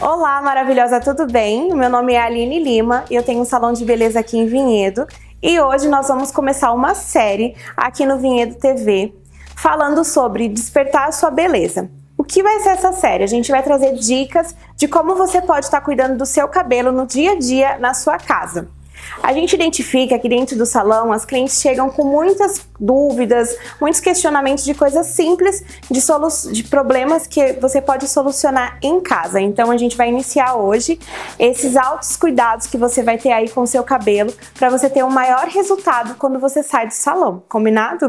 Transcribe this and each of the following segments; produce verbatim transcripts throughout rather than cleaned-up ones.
Olá, maravilhosa, tudo bem? Meu nome é Aline Lima e eu tenho um salão de beleza aqui em Vinhedo. E hoje nós vamos começar uma série aqui no Vinhedo T V falando sobre despertar a sua beleza. O que vai ser essa série? A gente vai trazer dicas de como você pode estar cuidando do seu cabelo no dia a dia na sua casa. A gente identifica que dentro do salão as clientes chegam com muitas dúvidas, muitos questionamentos de coisas simples, de, solu de problemas que você pode solucionar em casa. Então a gente vai iniciar hoje esses altos cuidados que você vai ter aí com o seu cabelo para você ter um maior resultado quando você sai do salão, combinado?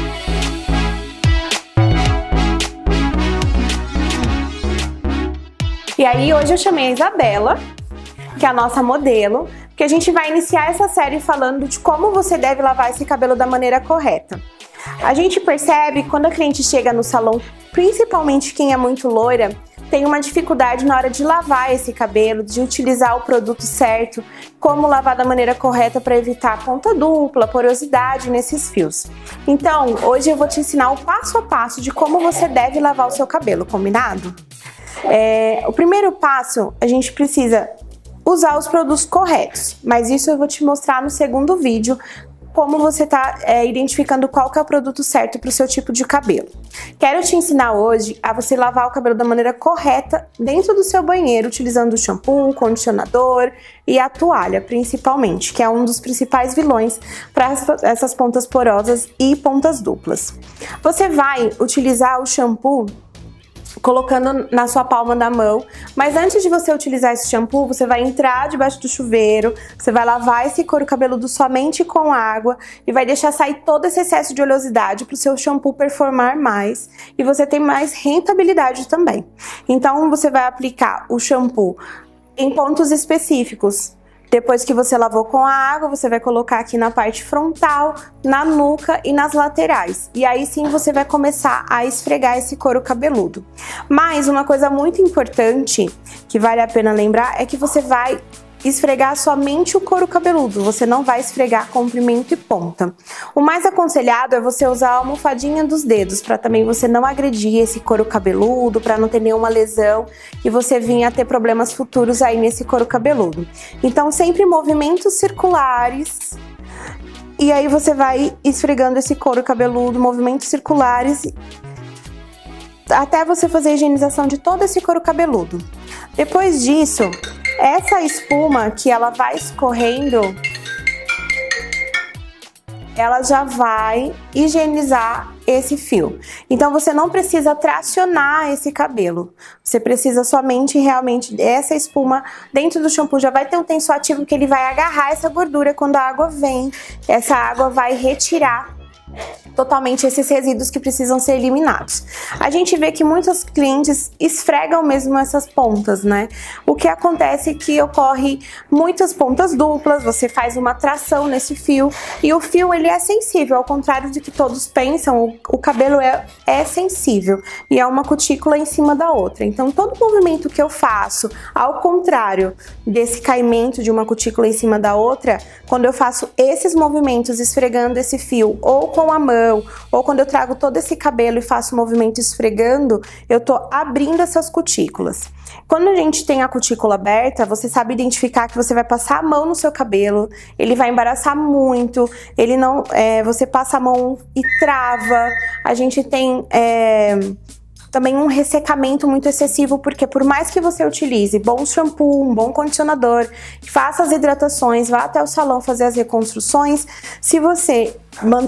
E aí hoje eu chamei a Isabela, que é a nossa modelo, que a gente vai iniciar essa série falando de como você deve lavar esse cabelo da maneira correta. A gente percebe quando a cliente chega no salão, principalmente quem é muito loira, tem uma dificuldade na hora de lavar esse cabelo, de utilizar o produto certo, como lavar da maneira correta para evitar ponta dupla, porosidade nesses fios. Então, hoje eu vou te ensinar o passo a passo de como você deve lavar o seu cabelo, combinado? É, o primeiro passo, a gente precisa usar os produtos corretos, mas isso eu vou te mostrar no segundo vídeo, como você tá é, identificando qual que é o produto certo para o seu tipo de cabelo. Quero te ensinar hoje a você lavar o cabelo da maneira correta dentro do seu banheiro, utilizando o shampoo, o condicionador e a toalha, principalmente, que é um dos principais vilões para essas pontas porosas e pontas duplas. Você vai utilizar o shampoo colocando na sua palma da mão, mas antes de você utilizar esse shampoo, você vai entrar debaixo do chuveiro, você vai lavar esse couro cabeludo somente com água e vai deixar sair todo esse excesso de oleosidade para o seu shampoo performar mais e você tem mais rentabilidade também. Então você vai aplicar o shampoo em pontos específicos. Depois que você lavou com a água, você vai colocar aqui na parte frontal, na nuca e nas laterais. E aí sim você vai começar a esfregar esse couro cabeludo. Mas uma coisa muito importante que vale a pena lembrar é que você vai esfregar somente o couro cabeludo, você não vai esfregar comprimento e ponta. O mais aconselhado é você usar a almofadinha dos dedos, para também você não agredir esse couro cabeludo, para não ter nenhuma lesão e você vir a ter problemas futuros aí nesse couro cabeludo. Então sempre movimentos circulares, e aí você vai esfregando esse couro cabeludo, movimentos circulares, até você fazer a higienização de todo esse couro cabeludo. Depois disso, essa espuma que ela vai escorrendo, ela já vai higienizar esse fio. Então você não precisa tracionar esse cabelo. Você precisa somente realmente essa espuma dentro do shampoo já vai ter um tensoativo que ele vai agarrar essa gordura quando a água vem. Essa água vai retirar totalmente esses resíduos que precisam ser eliminados. A gente vê que muitas clientes esfregam mesmo essas pontas, né? O que acontece é que ocorre muitas pontas duplas, você faz uma tração nesse fio e o fio ele é sensível, ao contrário do que todos pensam, o, o cabelo é, é sensível e é uma cutícula em cima da outra. Então todo movimento que eu faço, ao contrário desse caimento de uma cutícula em cima da outra, quando eu faço esses movimentos esfregando esse fio ou com a mão, ou quando eu trago todo esse cabelo e faço o movimento esfregando, eu tô abrindo essas cutículas. Quando a gente tem a cutícula aberta, você sabe identificar que você vai passar a mão no seu cabelo, ele vai embaraçar muito, ele não, é, você passa a mão e trava, a gente tem é, também um ressecamento muito excessivo, porque por mais que você utilize bom shampoo, um bom condicionador, faça as hidratações, vá até o salão fazer as reconstruções, se você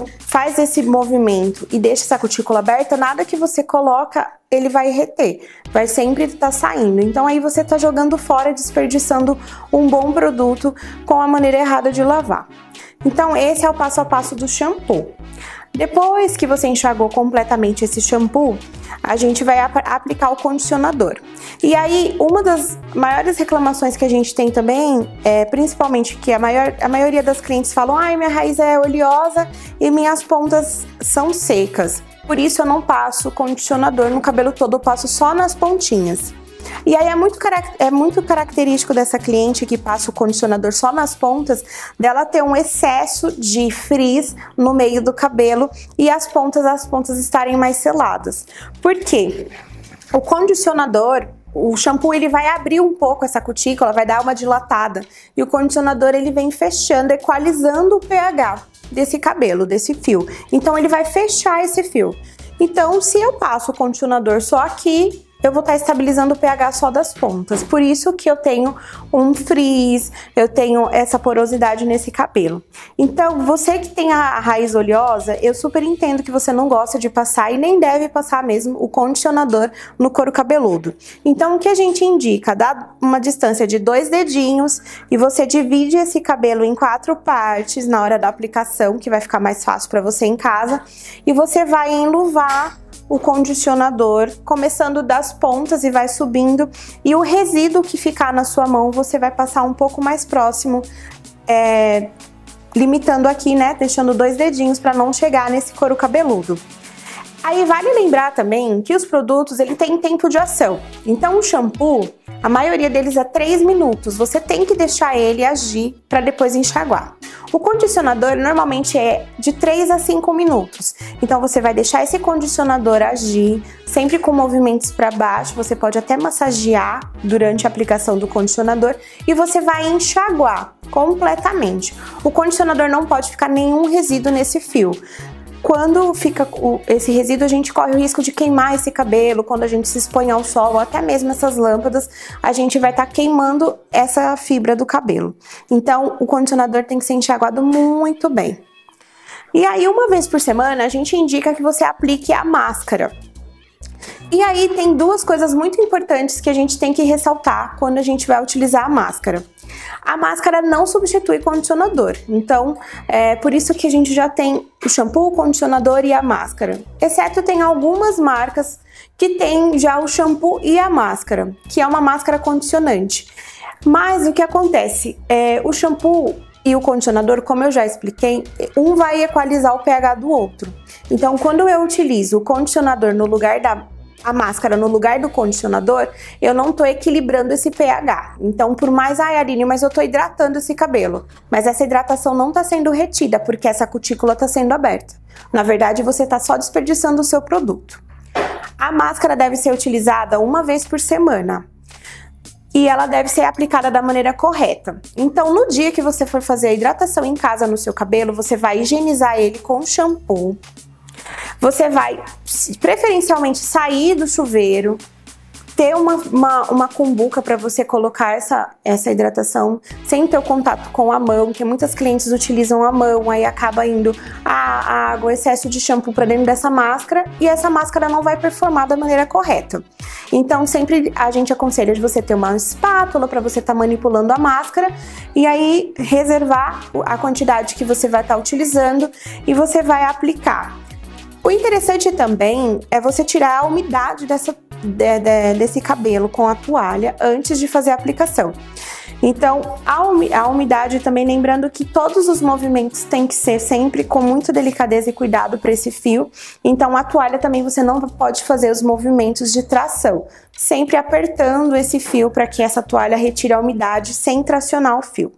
faz esse movimento e deixa essa cutícula aberta, nada que você coloca, ele vai reter, vai sempre estar saindo. Então aí você está jogando fora, desperdiçando um bom produto com a maneira errada de lavar. Então esse é o passo a passo do shampoo. Depois que você enxagou completamente esse shampoo, a gente vai ap aplicar o condicionador. E aí, uma das maiores reclamações que a gente tem também, é principalmente que a, maior, a maioria das clientes falam: ai, minha raiz é oleosa e minhas pontas são secas. Por isso eu não passo condicionador no cabelo todo, eu passo só nas pontinhas. E aí é muito, é muito característico dessa cliente que passa o condicionador só nas pontas, dela ter um excesso de frizz no meio do cabelo e as pontas, as pontas estarem mais seladas. Por quê? O condicionador, o shampoo ele vai abrir um pouco essa cutícula, vai dar uma dilatada. E o condicionador ele vem fechando, equalizando o pH desse cabelo, desse fio. Então ele vai fechar esse fio. Então se eu passo o condicionador só aqui, eu vou estar estabilizando o pH só das pontas. Por isso que eu tenho um frizz, eu tenho essa porosidade nesse cabelo. Então, você que tem a raiz oleosa, eu super entendo que você não gosta de passar e nem deve passar mesmo o condicionador no couro cabeludo. Então, o que a gente indica? Dá uma distância de dois dedinhos e você divide esse cabelo em quatro partes na hora da aplicação, que vai ficar mais fácil para você em casa. E você vai enluvar o condicionador, começando das pontas e vai subindo, e o resíduo que ficar na sua mão você vai passar um pouco mais próximo, é, limitando aqui, né, deixando dois dedinhos para não chegar nesse couro cabeludo. Aí vale lembrar também que os produtos ele tem tempo de ação. Então o shampoo, a maioria deles é três minutos, você tem que deixar ele agir para depois enxaguar. O condicionador normalmente é de três a cinco minutos, então você vai deixar esse condicionador agir, sempre com movimentos para baixo, você pode até massagear durante a aplicação do condicionador e você vai enxaguar completamente. O condicionador não pode ficar nenhum resíduo nesse fio. Quando fica esse resíduo, a gente corre o risco de queimar esse cabelo, quando a gente se expõe ao sol, ou até mesmo essas lâmpadas, a gente vai estar tá queimando essa fibra do cabelo. Então, o condicionador tem que ser enxaguado muito bem. E aí, uma vez por semana, a gente indica que você aplique a máscara. E aí, tem duas coisas muito importantes que a gente tem que ressaltar quando a gente vai utilizar a máscara. A máscara não substitui condicionador, então é por isso que a gente já tem o shampoo, o condicionador e a máscara. Exceto tem algumas marcas que tem já o shampoo e a máscara, que é uma máscara condicionante. Mas o que acontece? É, o shampoo e o condicionador, como eu já expliquei, um vai equalizar o pH do outro. Então quando eu utilizo o condicionador no lugar da a máscara no lugar do condicionador, eu não tô equilibrando esse pH. Então, por mais, ai, Aline, mas eu tô hidratando esse cabelo. Mas essa hidratação não tá sendo retida, porque essa cutícula tá sendo aberta. Na verdade, você tá só desperdiçando o seu produto. A máscara deve ser utilizada uma vez por semana. E ela deve ser aplicada da maneira correta. Então, no dia que você for fazer a hidratação em casa no seu cabelo, você vai higienizar ele com shampoo. Você vai, preferencialmente, sair do chuveiro, ter uma, uma, uma cumbuca para você colocar essa, essa hidratação sem ter o contato com a mão, que muitas clientes utilizam a mão, aí acaba indo a água, excesso de shampoo para dentro dessa máscara e essa máscara não vai performar da maneira correta. Então, sempre a gente aconselha de você ter uma espátula para você estar tá manipulando a máscara e aí reservar a quantidade que você vai estar tá utilizando e você vai aplicar. O interessante também é você tirar a umidade dessa, de, de, desse cabelo com a toalha antes de fazer a aplicação. Então, a, umi, a umidade também, lembrando que todos os movimentos têm que ser sempre com muita delicadeza e cuidado para esse fio. Então, a toalha também você não pode fazer os movimentos de tração, sempre apertando esse fio para que essa toalha retire a umidade sem tracionar o fio.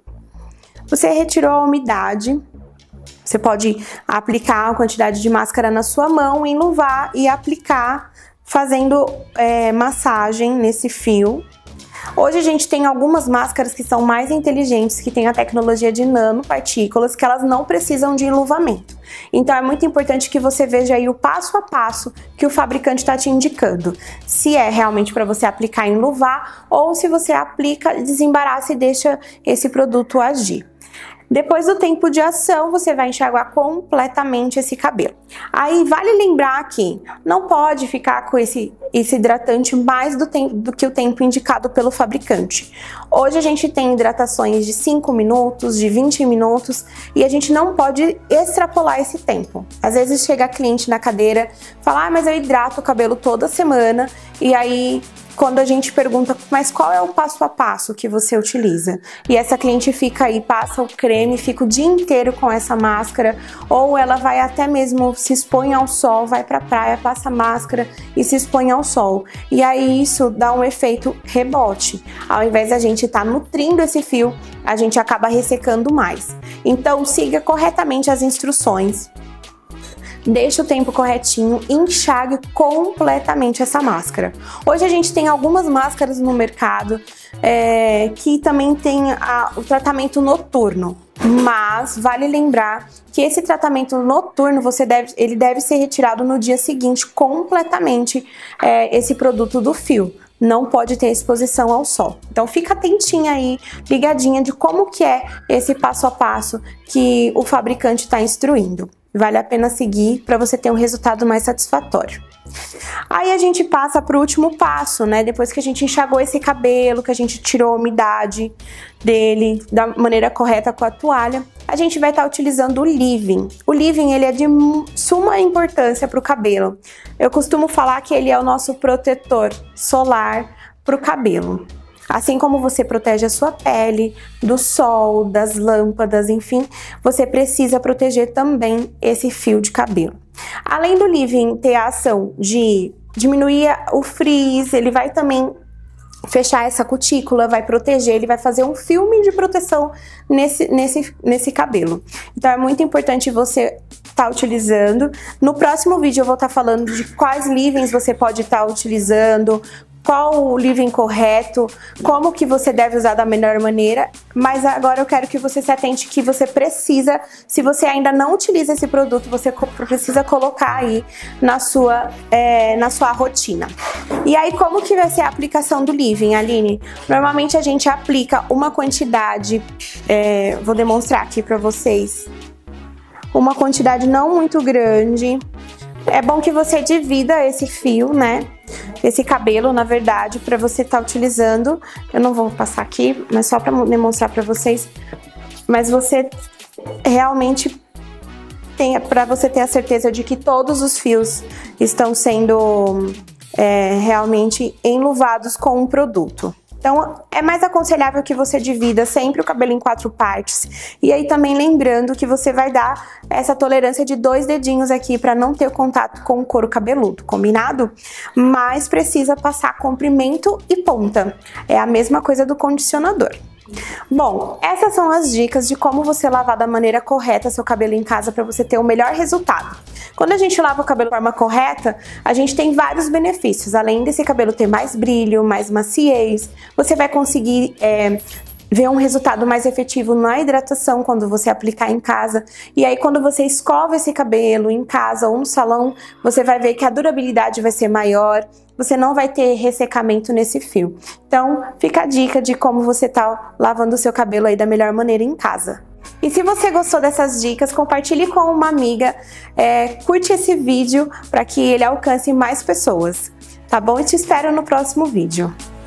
Você retirou a umidade. Você pode aplicar a quantidade de máscara na sua mão, enluvar e aplicar fazendo é, massagem nesse fio. Hoje a gente tem algumas máscaras que são mais inteligentes, que tem a tecnologia de nanopartículas, que elas não precisam de enluvamento. Então é muito importante que você veja aí o passo a passo que o fabricante está te indicando. Se é realmente para você aplicar e enluvar, ou se você aplica, desembaraça e deixa esse produto agir. Depois do tempo de ação, você vai enxaguar completamente esse cabelo. Aí vale lembrar que não pode ficar com esse, esse hidratante mais do, tempo, do que o tempo indicado pelo fabricante. Hoje a gente tem hidratações de cinco minutos, de vinte minutos, e a gente não pode extrapolar esse tempo. Às vezes chega a cliente na cadeira, fala, ah, mas eu hidrato o cabelo toda semana, e aí quando a gente pergunta, mas qual é o passo a passo que você utiliza? E essa cliente fica aí, passa o creme, fica o dia inteiro com essa máscara, ou ela vai até mesmo se expõe ao sol, vai pra praia, passa a máscara e se expõe ao sol. E aí isso dá um efeito rebote. Ao invés da gente estar tá nutrindo esse fio, a gente acaba ressecando mais. Então siga corretamente as instruções. deixe o tempo corretinho e enxague completamente essa máscara. Hoje a gente tem algumas máscaras no mercado é, que também tem a, o tratamento noturno, mas vale lembrar que esse tratamento noturno você deve, ele deve ser retirado no dia seguinte completamente é, esse produto do fio. Não pode ter exposição ao sol. Então fica atentinha aí, ligadinha de como que é esse passo a passo que o fabricante está instruindo. Vale a pena seguir para você ter um resultado mais satisfatório. Aí a gente passa para o último passo, né? Depois que a gente enxagou esse cabelo, que a gente tirou a umidade dele da maneira correta com a toalha, a gente vai estar utilizando o leave-in. O leave-in, ele é de suma importância para o cabelo. Eu costumo falar que ele é o nosso protetor solar para o cabelo. Assim como você protege a sua pele do sol, das lâmpadas, enfim, você precisa proteger também esse fio de cabelo. Além do leave-in ter a ação de diminuir o frizz, ele vai também fechar essa cutícula, vai proteger, ele vai fazer um filme de proteção nesse, nesse, nesse cabelo. Então é muito importante você estar tá utilizando. No próximo vídeo eu vou estar tá falando de quais leave-ins você pode estar tá utilizando, qual o leave-in correto, como que você deve usar da melhor maneira, mas agora eu quero que você se atente que você precisa, se você ainda não utiliza esse produto, você precisa colocar aí na sua, é, na sua rotina. E aí, como que vai ser a aplicação do leave-in, Aline? Normalmente a gente aplica uma quantidade, é, vou demonstrar aqui pra vocês, uma quantidade não muito grande. É bom que você divida esse fio, né? Esse cabelo, na verdade, para você estar tá utilizando. Eu não vou passar aqui, mas só para demonstrar para vocês. Mas você realmente tem, para você ter a certeza de que todos os fios estão sendo é, realmente enluvados com um produto. Então, é mais aconselhável que você divida sempre o cabelo em quatro partes. E aí também lembrando que você vai dar essa tolerância de dois dedinhos aqui para não ter contato com o couro cabeludo, combinado? Mas precisa passar comprimento e ponta. É a mesma coisa do condicionador. Bom, essas são as dicas de como você lavar da maneira correta seu cabelo em casa para você ter o melhor resultado. Quando a gente lava o cabelo de forma correta, a gente tem vários benefícios. Além desse cabelo ter mais brilho, mais maciez, você vai conseguir é, ver um resultado mais efetivo na hidratação quando você aplicar em casa. E aí quando você escova esse cabelo em casa ou no salão, você vai ver que a durabilidade vai ser maior. Você não vai ter ressecamento nesse fio. Então, fica a dica de como você tá lavando o seu cabelo aí da melhor maneira em casa. E se você gostou dessas dicas, compartilhe com uma amiga, é, curte esse vídeo para que ele alcance mais pessoas, tá bom? E te espero no próximo vídeo.